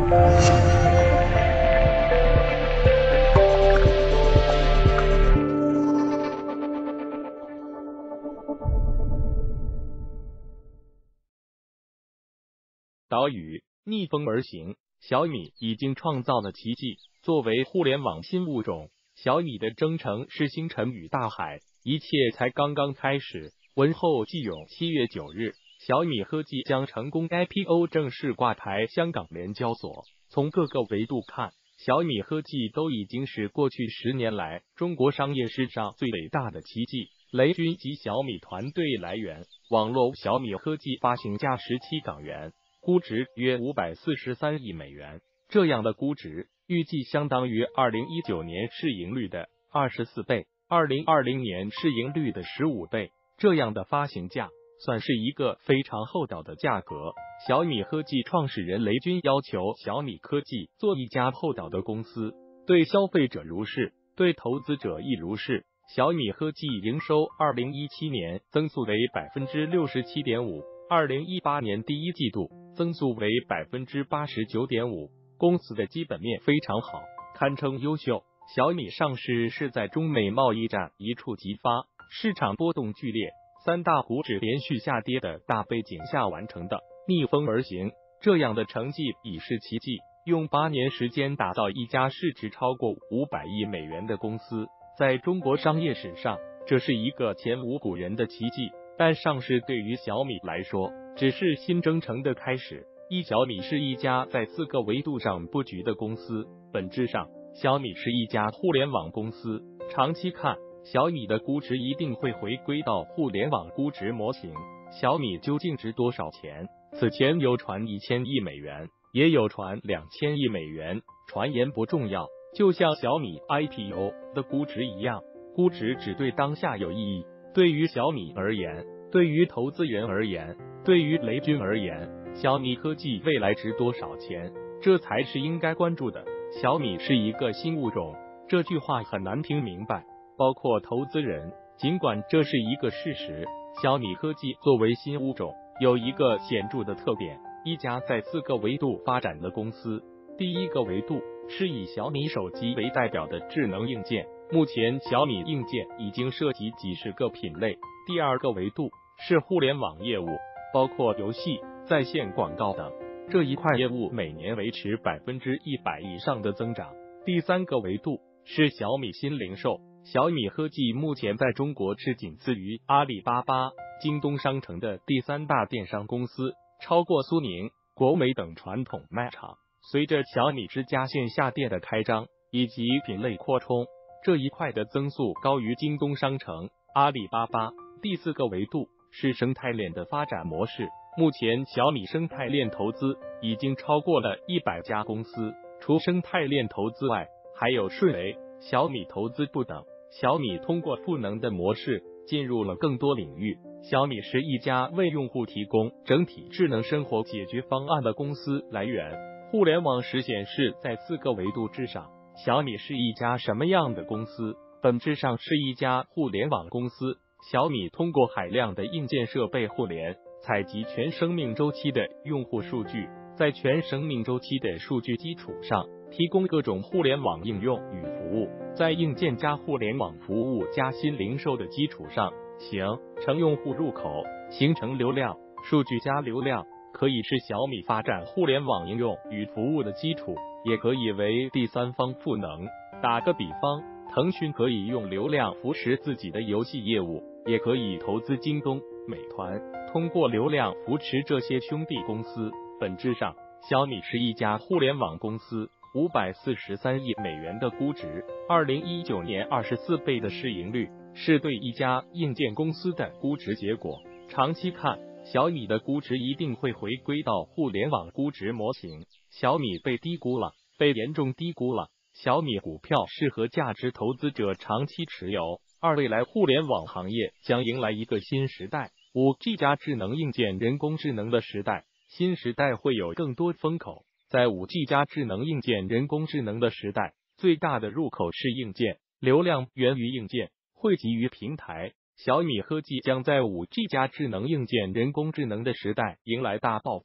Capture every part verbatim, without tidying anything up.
岛屿逆风而行，小米已经创造了奇迹。作为互联网新物种，小米的征程是星辰与大海，一切才刚刚开始。文后继勇七月九日，小米科技将成功 I P O 正式挂牌香港联交所。从各个维度看，小米科技都已经是过去十年来中国商业史上最伟大的奇迹。雷军及小米团队来源：网络小米科技发行价十七港元，估值约五百四十三亿美元。这样的估值预计相当于二零一九年市盈率的二十四倍，二零二零年市盈率的十五倍。这样的发行价算是一个非常厚道的价格。小米科技创始人雷军要求小米科技做一家厚道的公司，对消费者如是，对投资者亦如是。小米科技营收二零一七年增速为 百分之六十七点五， 二零一八年第一季度增速为 百分之八十九点五， 公司的基本面非常好，堪称优秀。小米上市是在中美贸易战一触即发，市场波动剧烈，三大股指连续下跌的大背景下完成的，逆风而行，这样的成绩已是奇迹。用八年时间打造一家市值超过五百亿美元的公司，在中国商业史上，这是一个前无古人的奇迹。但上市对于小米来说，只是新征程的开始。一小米是一家在四个维度上布局的公司，本质上，小米是一家互联网公司。长期看，小米的估值一定会回归到互联网估值模型。小米究竟值多少钱？此前有传一千亿美元，也有传两千亿美元，传言不重要，就像小米 I P O 的估值一样，估值只对当下有意义。对于小米而言，对于投资人而言，对于雷军而言，小米科技未来值多少钱，这才是应该关注的。小米是一个新物种，这句话很难听明白，包括投资人。尽管这是一个事实，小米科技作为新物种，有一个显著的特点，一家在四个维度发展的公司。第一个维度是以小米手机为代表的智能硬件，目前小米硬件已经涉及几十个品类。第二个维度是互联网业务，包括游戏、在线广告等，这一块业务每年维持百分之一百以上的增长。第三个维度是小米新零售，小米科技目前在中国是仅次于阿里巴巴、京东商城的第三大电商公司，超过苏宁、国美等传统卖场。随着小米之家线下店的开张以及品类扩充，这一块的增速高于京东商城、阿里巴巴。第四个维度是生态链的发展模式，目前小米生态链投资已经超过了一百家公司，除生态链投资外，还有顺为、小米投资部等。小米通过赋能的模式进入了更多领域。小米是一家为用户提供整体智能生活解决方案的公司。来源：互联网实显示在四个维度之上，小米是一家什么样的公司？本质上是一家互联网公司。小米通过海量的硬件设备互联，采集全生命周期的用户数据，在全生命周期的数据基础上，提供各种互联网应用与服务。在硬件加互联网服务加新零售的基础上，形成用户入口，形成流量，数据加流量，可以是小米发展互联网应用与服务的基础，也可以为第三方赋能。打个比方，腾讯可以用流量扶持自己的游戏业务，也可以投资京东、美团，通过流量扶持这些兄弟公司。本质上，小米是一家互联网公司，五百四十三亿美元的估值，二零一九年二十四倍的市盈率，是对一家硬件公司的估值结果。长期看，小米的估值一定会回归到互联网估值模型。小米被低估了，被严重低估了。小米股票适合价值投资者长期持有。二、未来互联网行业将迎来一个新时代， 五 G 加智能硬件人工智能的时代。新时代会有更多风口，在 五 G 加智能硬件人工智能的时代，最大的入口是硬件，流量源于硬件，汇集于平台。小米科技将在 五 G 加智能硬件人工智能的时代迎来大爆发。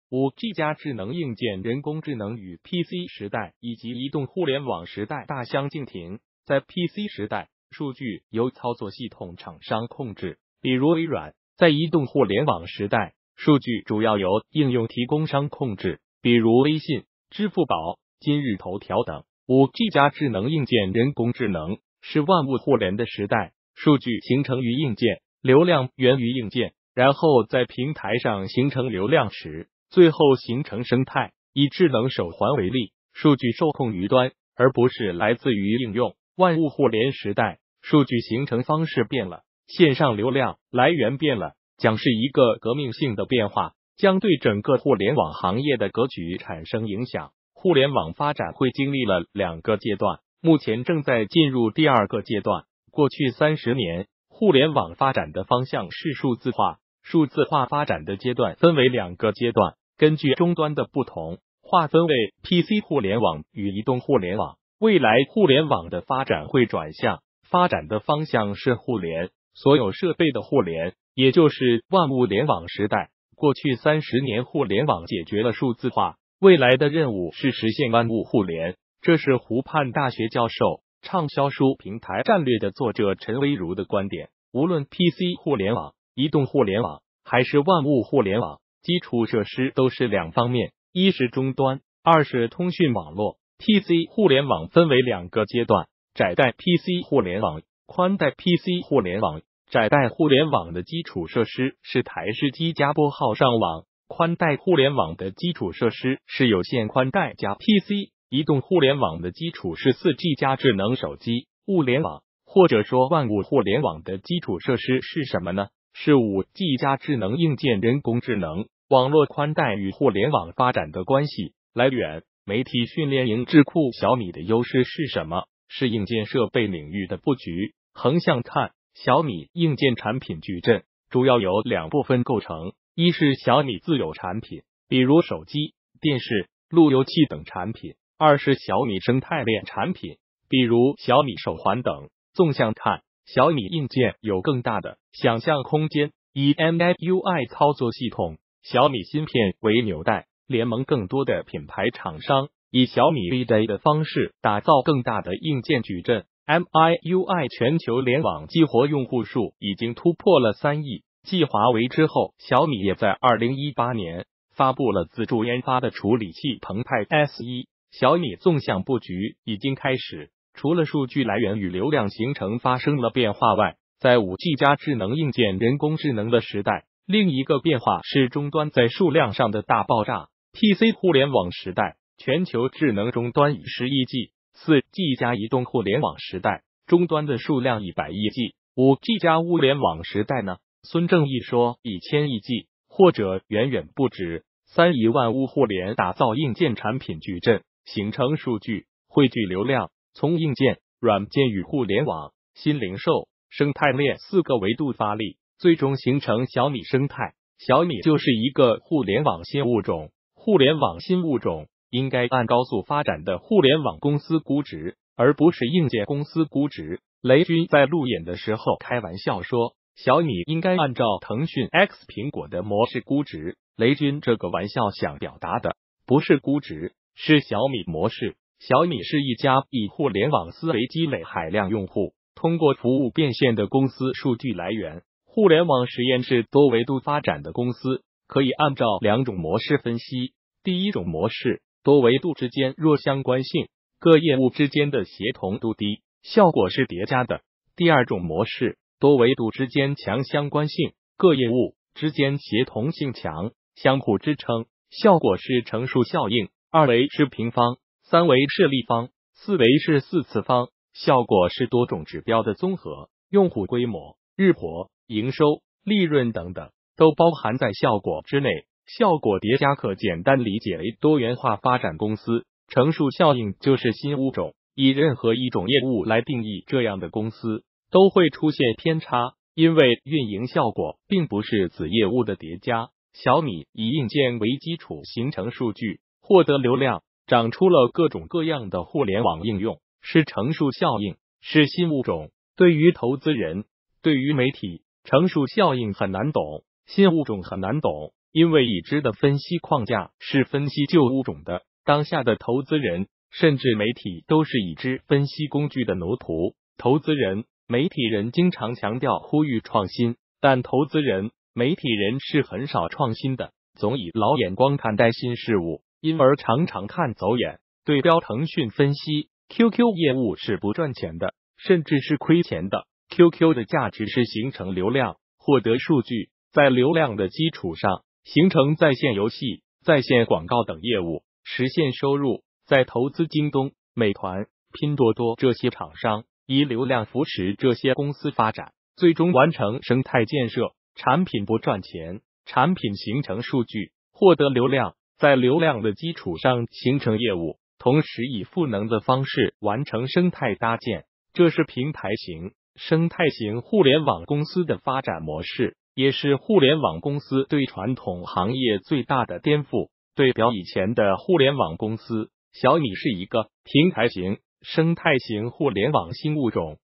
五 G 加智能硬件，人工智能与 P C 时代以及移动互联网时代大相径庭。在 P C 时代，数据由操作系统厂商控制，比如微软；在移动互联网时代，数据主要由应用提供商控制，比如微信、支付宝、今日头条等。五 G 加智能硬件，人工智能是万物互联的时代，数据形成于硬件，流量源于硬件，然后在平台上形成流量池，最后形成生态。以智能手环为例，数据受控于端，而不是来自于应用。万物互联时代，数据形成方式变了，线上流量来源变了，将是一个革命性的变化，将对整个互联网行业的格局产生影响。互联网发展会经历了两个阶段，目前正在进入第二个阶段。过去三十年，互联网发展的方向是数字化，数字化发展的阶段分为两个阶段，根据终端的不同，划分为 P C 互联网与移动互联网。未来互联网的发展会转向，发展的方向是互联，所有设备的互联，也就是万物联网时代。过去三十年，互联网解决了数字化，未来的任务是实现万物互联。这是湖畔大学教授、畅销书平台战略的作者陈威如的观点。无论 P C 互联网、移动互联网还是万物互联网，基础设施都是两方面，一是终端，二是通讯网络。P C 互联网分为两个阶段，窄带 P C 互联网、宽带 P C 互联网。窄带互联网的基础设施是台式机加拨号上网，宽带互联网的基础设施是有线宽带加 P C。移动互联网的基础是 四 G 加智能手机物联网，或者说万物互联网的基础设施是什么呢？是 五 G 加智能硬件，人工智能。网络宽带与互联网发展的关系。来源：媒体训练营智库。小米的优势是什么？是硬件设备领域的布局。横向看，小米硬件产品矩阵主要由两部分构成，一是小米自有产品，比如手机、电视、路由器等产品；二是小米生态链产品，比如小米手环等。纵向看，小米硬件有更大的想象空间。以 M I U I 操作系统、小米芯片为纽带，联盟更多的品牌厂商，以小米 V D A 的方式打造更大的硬件矩阵。M I U I 全球联网激活用户数已经突破了三亿。继华为之后，小米也在二零一八年发布了自主研发的处理器澎湃 S 一。小米纵向布局已经开始，除了数据来源与流量形成发生了变化外，在 五 G 加智能硬件、人工智能的时代，另一个变化是终端在数量上的大爆炸。P C 互联网时代，全球智能终端已十亿 G。四 G 加移动互联网时代，终端的数量一百亿 G。五 G 加物联网时代呢？孙正义说一千亿 G， 或者远远不止。三以万物互联打造硬件产品矩阵，形成数据汇聚流量，从硬件、软件与互联网、新零售、生态链四个维度发力，最终形成小米生态。小米就是一个互联网新物种，互联网新物种应该按高速发展的互联网公司估值，而不是硬件公司估值。雷军在路演的时候开玩笑说，小米应该按照腾讯 X 苹果的模式估值。雷军这个玩笑想表达的不是估值，是小米模式。小米是一家以互联网思维积累海量用户，通过服务变现的公司。数据来源：互联网实验室多维度发展的公司，可以按照两种模式分析。第一种模式，多维度之间弱相关性，各业务之间的协同度低，效果是叠加的。第二种模式，多维度之间强相关性，各业务之间协同性强，相互支撑，效果是乘数效应。二维是平方，三维是立方，四维是四次方，效果是多种指标的综合，用户规模、日活、营收、利润等等都包含在效果之内。效果叠加可简单理解为多元化发展公司，乘数效应就是新物种。以任何一种业务来定义这样的公司，都会出现偏差，因为运营效果并不是子业务的叠加。小米以硬件为基础形成数据，获得流量，长出了各种各样的互联网应用，是乘数效应，是新物种。对于投资人，对于媒体，乘数效应很难懂，新物种很难懂。 因为已知的分析框架是分析旧物种的，当下的投资人甚至媒体都是已知分析工具的奴仆。投资人、媒体人经常强调呼吁创新，但投资人、媒体人是很少创新的，总以老眼光看待新事物，因而常常看走眼。对标腾讯分析 Q Q 业务是不赚钱的，甚至是亏钱的。Q Q 的价值是形成流量，获得数据，在流量的基础上形成在线游戏、在线广告等业务，实现收入。在投资京东、美团、拼多多这些厂商，以流量扶持这些公司发展，最终完成生态建设。产品不赚钱，产品形成数据，获得流量，在流量的基础上形成业务，同时以赋能的方式完成生态搭建。这是平台型、生态型互联网公司的发展模式，也是互联网公司对传统行业最大的颠覆。对标以前的互联网公司，小米是一个平台型、生态型互联网新物种。